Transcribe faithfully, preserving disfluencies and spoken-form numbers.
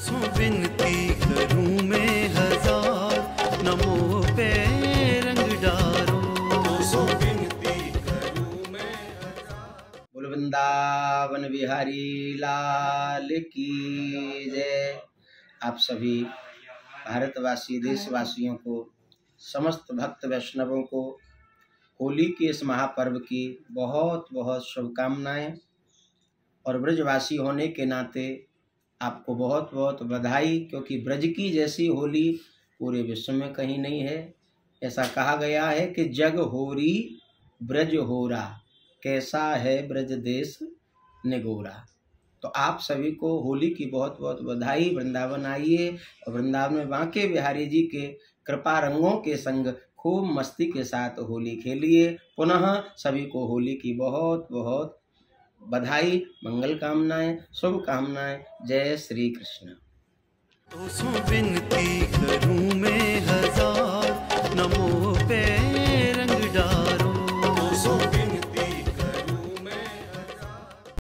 सो विनती करूं मैं हजार, नमो पे रंग डारो, सो विनती करूं मैं हजार। बोल वृंदावन बिहारी लाल की जय। आप सभी भारतवासी देशवासियों को, समस्त भक्त वैष्णवों को होली के इस महापर्व की बहुत बहुत शुभकामनाएं और ब्रजवासी होने के नाते आपको बहुत बहुत बधाई, क्योंकि ब्रज की जैसी होली पूरे विश्व में कहीं नहीं है। ऐसा कहा गया है कि जग होरी ब्रज होरा, कैसा है ब्रज देश निगोरा। तो आप सभी को होली की बहुत बहुत बधाई। वृंदावन आइए और वृंदावन में बांके बिहारी जी के कृपा रंगों के संग खूब मस्ती के साथ होली खेलिए। पुनः सभी को होली की बहुत बहुत बधाई, मंगल कामनाएं, शुभ कामनाएं। जय श्री कृष्ण। तो सो विनती करूं मैं हजार, नमो पे रंग डारो, सो